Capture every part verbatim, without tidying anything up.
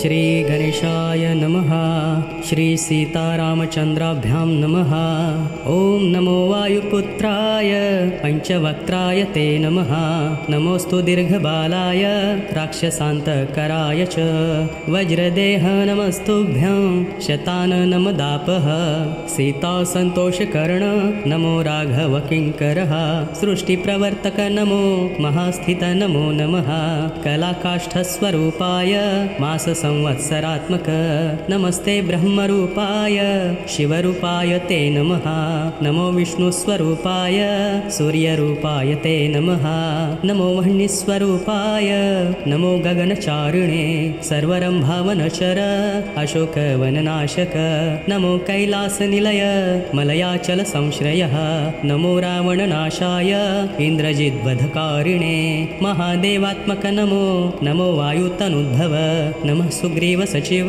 श्री गणेशाय नमः। श्री सीतारामचंद्राभ्यां नमः। ओम नमो वायुपुत्राय पंचवक्त्राय ते नमः। नमोस्तु दीर्घबालाय राक्षसान्तकराय च वज्रदेह नमस्तुभ्यं शताननमदापः। सीता संतोषकर्ण नमो राघव किङ्करः। सृष्टिप्रवर्तक नमो महास्थित नमो नमः। कलाकाष्ठस्वरूपाय मास संवत्सरात्मक नमस्ते ब्रह्मरूपाय शिवरूपाय ते नमः। नमो विष्णुस्वरूपाय सूर्यरूपाय ते नमः। नमो वह्निस्वरूपाय नमो गगनचारिणे सर्वरम्भावनचर अशोकवननाशक नमो कैलासनिलय मलयाचलसंश्रयः। नमो रावणनाशाय इन्द्रजिद्वधकारिणे महादेवात्मक नमो नमो वायुतनुद्भव नमः सुग्रीवसचिव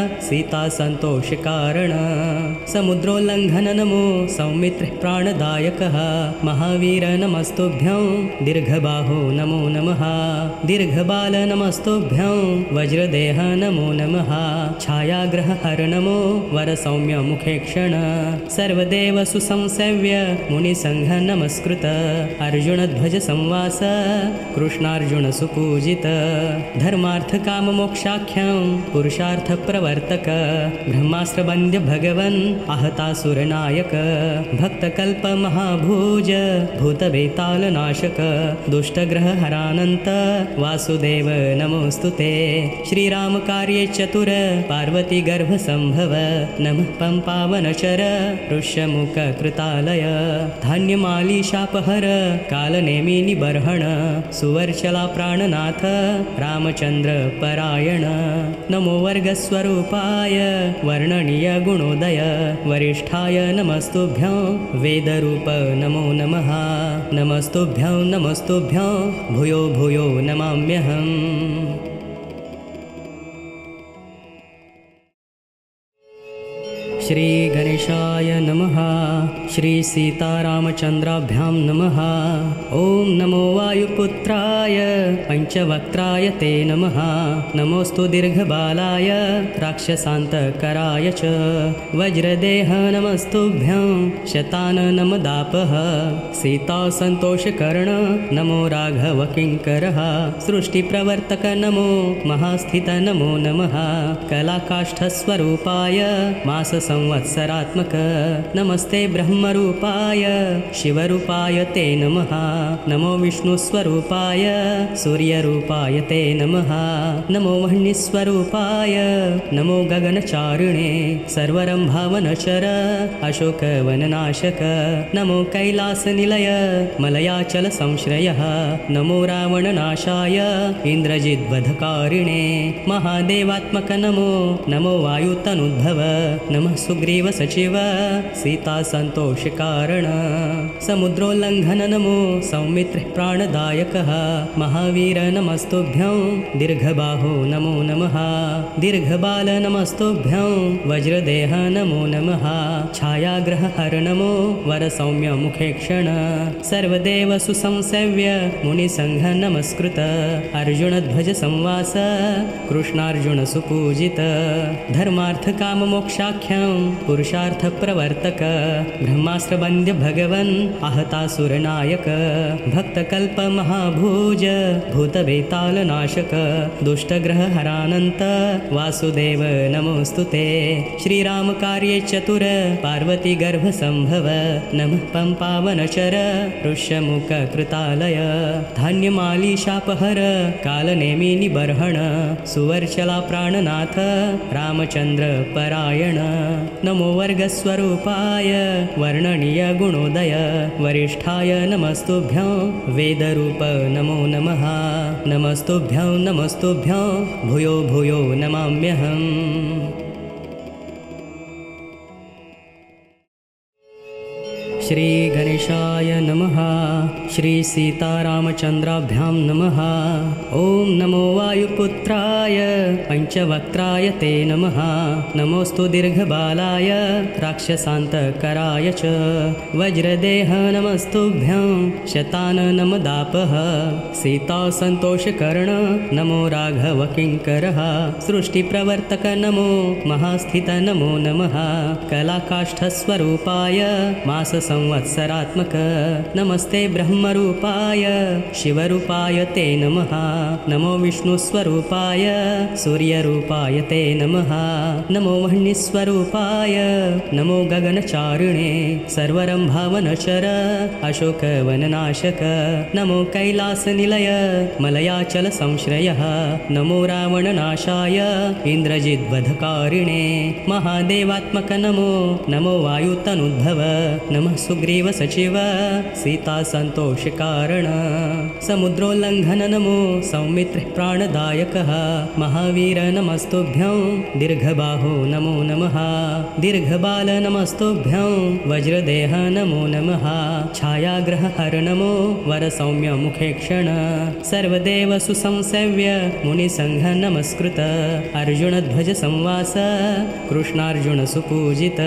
सीतासन्तोषकारण। समुद्रोल्लङ्घन नमो सौमित्रः प्राणदायकः महावीर नमस्तुभ्यं दीर्घबाहो नमो नमः। दीर्घबाल नमस्तुभ्यं वज्रदेह नमो नमः। छायाग्रहहर नमो वरसौम्य मुखेक्षण सर्वदेव सुसंसेव्य मुनिसंघ नमस्कृत अर्जुनध्वज संवास कृष्णार्जुन सुपूजित धर्मार्थकाममोक्षाख्यं पुरुषार्थप्रवर्तक ब्रह्मास्त्रवन्द्य भगवन् आहतासुरनायक भक्तकल्पमहाभुज भूतवेतालनाशक दुष्टग्रहहरानन्त वासुदेव नमोऽस्तुते। श्रीरामकार्ये चतुर पार्वतीगर्भसम्भव नमः पम्पावनचर ऋष्यमुखकृतालय धान्यमालीशापहर कालनेमिनिबर्हण सुवर्चला प्राणनाथ रामचन्द्र परायण। नमो वर्गस्वरूपाय वर्णनीय गुणोदय वरिष्ठाय नमस्तुभ्यं वेदरूप नमो नमः। नमस्तुभ्यं नमस्तुभ्यं भूयो भूयो नमाम्यहम्। श्री गणेशाय नमः। श्री सीतारामचंद्राभ्यां नमः। ओम नमो वायुपुत्राय पंचवक्त्राय ते नमः। नमोस्तु दीर्घबालाय राक्षसान्तकराय च वज्रदेह नमस्तुभ्यं शताननमदापः। सीता संतोषकर्ण नमो राघव किङ्करः। सृष्टिप्रवर्तक नमो महास्थित नमो नमः। कलाकाष्ठस्वरूपाय मास संवत्सरात्मक नमस्ते ब्रह्मरूपाय शिवरूपाय ते नमः। नमो विष्णुस्वरूपाय सूर्यरूपाय ते नमः। नमो वह्निस्वरूपाय नमो गगनचारिणे सर्वरम्भावनचर अशोकवननाशक नमो कैलासनिलय मलयाचलसंश्रयः। नमो रावणनाशाय इन्द्रजिद्वधकारिणे महादेवात्मक नमो नमो वायुतनुद्भव नमः सुग्रीवसचिव सीतासन्तोषकारण। समुद्रोल्लङ्घन नमो सौमित्रः प्राणदायकः महावीर नमस्तुभ्यं दीर्घबाहो नमो नमः। दीर्घबाल नमस्तुभ्यं वज्रदेह नमो नमः। छायाग्रहहर नमो वरसौम्य मुखेक्षण सर्वदेव सुसंसेव्य मुनिसंघ नमस्कृत अर्जुनध्वज संवास कृष्णार्जुन सुपूजित धर्मार्थकाममोक्षाख्यं पुरुषार्थप्रवर्तक ब्रह्मास्त्रवन्द्य भगवन् आहतासुरनायक भक्तकल्पमहाभुज भूतवेतालनाशक दुष्टग्रहहरानन्त वासुदेव नमोऽस्तुते। श्रीरामकार्ये चतुर पार्वतीगर्भसम्भव नमः पम्पावनचर ऋष्यमुखकृतालय धान्यमालीशापहर कालनेमिनिबर्हण सुवर्चला प्राणनाथ रामचन्द्र परायण। नमो वर्गस्वरूपाय वर्णनीय गुणोदय वरिष्ठाय नमस्तुभ्यं वेदरूप नमो नमः। नमस्तुभ्यं नमस्तुभ्यं भूयो भूयो नमाम्यहम्। श्रीगणेशाय नमः। श्रीसीतारामचन्द्राभ्यां नमः। ॐ नमो वायुपुत्राय पञ्चवक्त्राय ते नमः। नमोऽस्तु दीर्घबालाय राक्षसान्तकराय च। वज्रदेह नमस्तुभ्यं शताननमदापः। सीतासन्तोषकर्ण नमो राघवकिङ्करः। सृष्टिप्रवर्तक नमो महास्थित नमो नमः। कलाकाष्ठस्वरूपाय माससंवत्सरात्मक नमस्ते ब्रह्मरूपाय शिवरूपाय ते नमः। नमो विष्णुस्वरूपाय सूर्यरूपाय ते नमः। नमो वह्निस्वरूपाय नमो गगनचारिणे सर्वरम्भावनचर अशोकवननाशक नमो कैलासनिलय मलयाचलसंश्रयः। नमो रावणनाशाय इन्द्रजिद्वधकारिणे महादेवात्मक नमो नमो वायुतनुद्भव नमः सुग्रीवसचिव सीतासन्तोषकारण। समुद्रोल्लङ्घन नमो सौमित्रिः प्राणदायकः महावीर नमस्तुभ्यं। दीर्घबाहो नमो नमः। दीर्घबाल नमस्तुभ्यं। वज्रदेह नमो नमः। छायाग्रहहर नमो वरसौम्य मुखेक्षण सर्वदेव सुसंसेव्य मुनिसंघ नमस्कृत अर्जुनध्वज संवास कृष्णार्जुन सुपूजित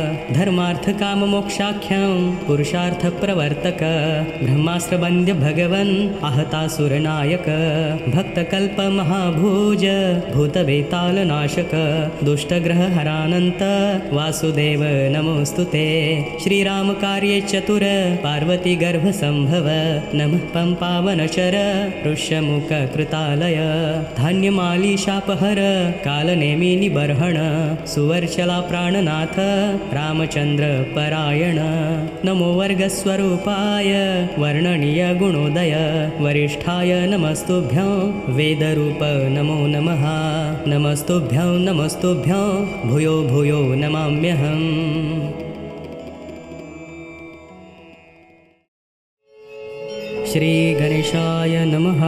धर्मार्थकाममोक्षाख्यं पुरुषार्थप्रवर्तक ब्रह्मास्त्रवन्द्य भगवन् आहतासुरनायक भक्तकल्पमहाभुज भूतवेतालनाशक दुष्टग्रहहरानन्त वासुदेव नमोऽस्तुते। श्रीरामकार्ये चतुर पार्वतीगर्भसम्भव नमः पम्पावनचर ऋष्यमुखकृतालय धान्यमालीशापहर कालनेमिनिबर्हण सुवर्चला प्राणनाथ रामचन्द्र परायण। नमो वर्गस्वरूपाय वर्णनीय गुणोदय वरिष्ठाय नमस्तुभ्यं। वेदरूप नमो नमः। नमस्तुभ्यं नमस्तुभ्यं भूयो भूयो नमाम्यहम्। श्रीगणेशाय नमः।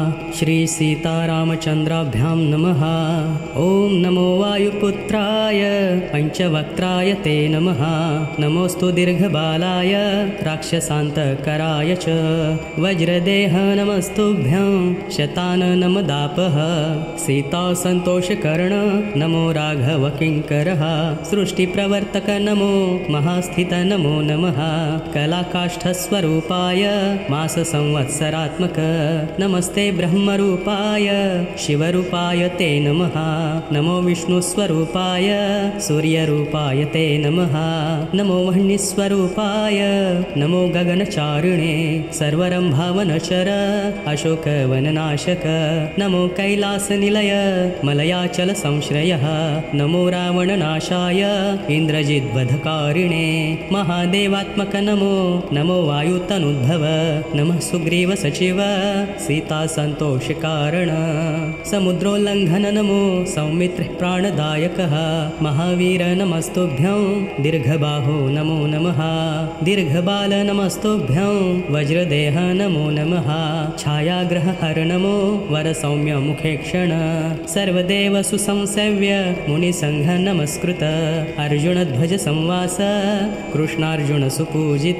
श्रीसीतारामचन्द्राभ्यां नमः। ॐ नमो वायुपुत्राय पञ्चवक्त्राय ते नमः। नमोऽस्तु दीर्घबालाय राक्षसान्तकराय च। वज्रदेह नमस्तुभ्यं शताननमदापः। सीतासन्तोषकर्ण नमो राघवकिङ्करः। सृष्टिप्रवर्तक नमो महास्थित नमो नमः। कलाकाष्ठस्वरूपाय माससंवत्सरात्मक नमस्ते ब्रह्मरूपाय शिवरूपाय ते नमः। नमो विष्णुस्वरूपाय सूर्यरूपाय ते नमः। नमो वह्निस्वरूपाय नमो गगनचारिणे सर्वरम्भावनचर अशोकवननाशक नमो कैलासनिलय मलयाचलसंश्रयः। नमो रावणनाशाय इन्द्रजिद्वधकारिणे महादेवात्मक नमो नमो वायुतनुद्भव नमः सुग्रीवसचिव सीतासन्तोषकारण। समुद्रोल्लङ्घन नमो सौमित्रिः प्राणदायकः महावीर नमस्तुभ्यं। दीर्घबाहो नमो नमः। दीर्घबाल नमस्तुभ्यं। वज्रदेह नमो नमः। छायाग्रहहर नमो वरसौम्य मुखेक्षण सर्वदेव सुसंसेव्य मुनिसंघ नमस्कृत अर्जुनध्वज संवास कृष्णार्जुन सुपूजित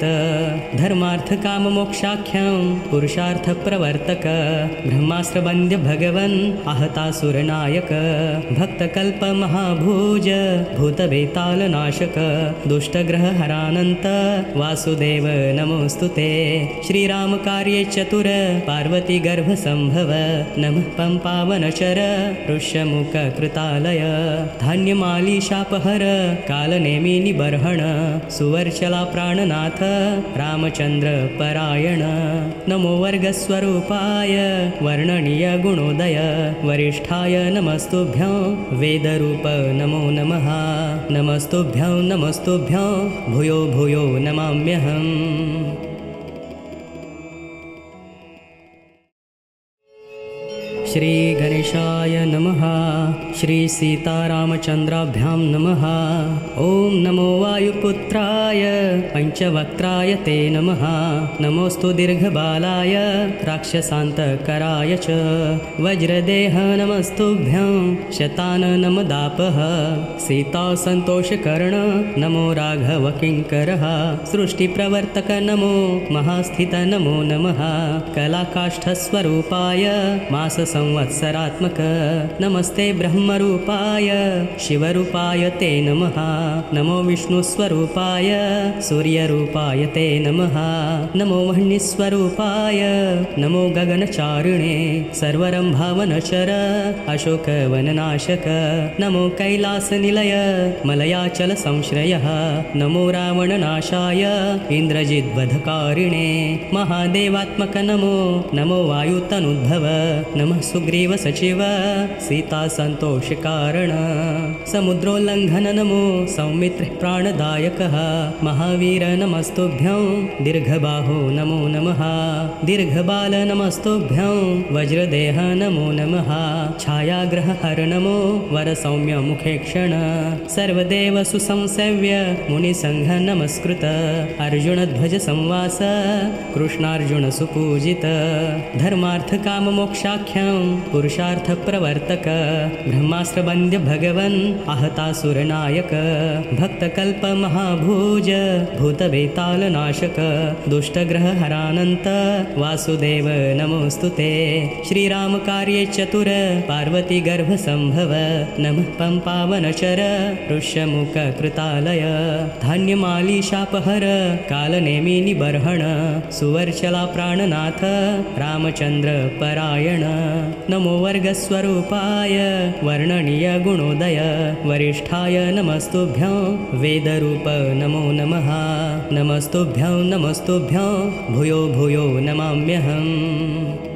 धर्मार्थकाममोक्षाख्यं पुरुषार्थप्रवर्तक ब्रह्मास्त्रवन्द्य भगवन् आहतासुरनायक भक्तकल्पमहाभुज भूतवेतालनाशक दुष्टग्रहहरानन्त वासुदेव नमोऽस्तुते। श्रीरामकार्ये चतुर पार्वतीगर्भसम्भव नमः पम्पावनचर ऋष्यमुखकृतालय धान्यमालीशापहर कालनेमिनिबर्हण सुवर्चला प्राणनाथ रामचन्द्र परायण। नमो वर्गस्वरूपाय वर्णनीय गुणोदय वरिष्ठाय नमस्तुभ्यं। वेदरूप नमो नमः। नमस्तुभ्यं नमस्तुभ्यं भूयो भूयो नमाम्यहम्। श्रीगणेशाय नमः। श्रीसीतारामचन्द्राभ्यां नमः। ॐ नमो वायुपुत्राय पञ्चवक्त्राय ते नमः। नमोऽस्तु दीर्घबालाय राक्षसान्तकराय च वज्रदेह नमस्तुभ्यं शताननमदापः। सीतासन्तोषकर्ण नमो राघवकिङ्करः। सृष्टिप्रवर्तक नमो महास्थित नमो नमः। कलाकाष्ठस्वरूपाय माससंवत्सरात्मक नमस्ते ब्रह्मरूपाय शिवरूपाय ते नमः। नमो विष्णुस्वरूपाय सूर्यरूपाय ते नमः। नमो वह्निस्वरूपाय नमो गगनचारिणे सर्वरम्भावनचर अशोकवननाशक नमो कैलासनिलय मलयाचलसंश्रयः। नमो रावणनाशाय इन्द्रजिद्वधकारिणे महादेवात्मक नमो नमो वायुतनुद्भव नमः सुग्रीवसचिव सीतासन्तोषकारण समुद्रोल्लङ्घन नमो सौमित्रिः प्राणदायकः महावीर नमस्तुभ्यं दीर्घबाहो नमो नमः। दीर्घबाल नमस्तुभ्यं वज्रदेह नमो नमः। छायाग्रहहर नमो वरसौम्य मुखेक्षण सर्वदेव सुसंसेव्य मुनिसङ्घ नमस्कृत अर्जुनध्वज संवास कृष्णार्जुन सुपूजित धर्मार्थकाममोक्षाख्यं पुरुषार्थप्रवर्तक ब्रह्मास्त्रवन्द्य भगवन् आहतासुरनायक भक्तकल्पमहाभुज भूतवेतालनाशक दुष्टग्रहहरानन्त वासुदेव नमोऽस्तुते। श्रीरामकार्ये चतुर पार्वतीगर्भसम्भव नमः पम्पावनचर ऋष्यमुखकृतालय धान्यमालीशापहर कालनेमिनिबर्हण सुवर्चला प्राणनाथ रामचन्द्र परायण नमो वर्गस्वरूपाय वर्णनीय गुणोदय वरिष्ठाय नमस्तुभ्यं वेदरूप नमो नमः। नमस्तुभ्यं नमस्तुभ्यं भूयो भूयो नमाम्यहम्।